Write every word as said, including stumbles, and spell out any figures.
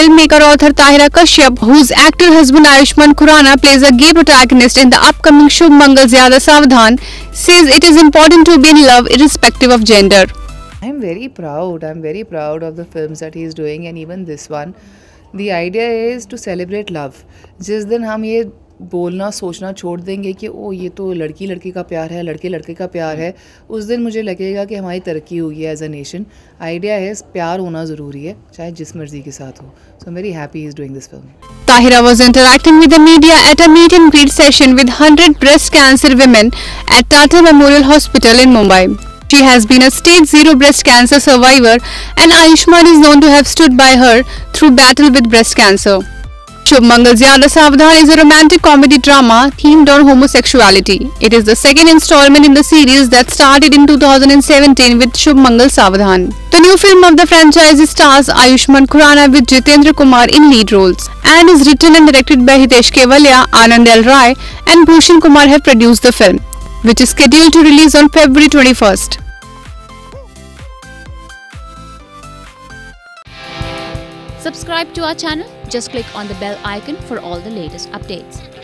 filmmaker author Tahira Kashyap, whose actor husband Ayushmann Khurrana plays a gay protagonist in the upcoming Shubh Mangal Zyada Savdhan, says it is important to be in love irrespective of gender. I'm very proud. I'm very proud of the films that he's doing, and even this one. The idea is to celebrate love. जिस दिन हम ये बोलना सोचना छोड़ देंगे कि ओ ये तो लड़की लड़की का प्यार है, लड़के लड़के का प्यार है, उस दिन मुझे लगेगा कि हमारी तरक्की हुई है एज अ नेशन. आइडिया है प्यार होना ज़रूरी है, चाहे जिस मर्जी के साथ हो. So I'm very happy he's doing this film. Tahira was interacting with the media at a meet and greet session with one hundred breast cancer women at Tata Memorial Hospital in Mumbai. She has been a stage zero breast cancer survivor, and Ayushmann is known to have stood by her through battle with breast cancer. Shubh Mangal Zyada Savdhan is a romantic comedy drama themed on homosexuality. It is the second installment in the series that started in two thousand seventeen with Shubh Mangal Savdhan. The new film of the franchise stars Ayushmann Khurrana with Jitendra Kumar in lead roles and is written and directed by Hitesh Kevalia, Anand L. Rai and Bhushan Kumar have produced the film, which is scheduled to release on February twenty-first. Subscribe to our channel. Just click on the bell icon for all the latest updates.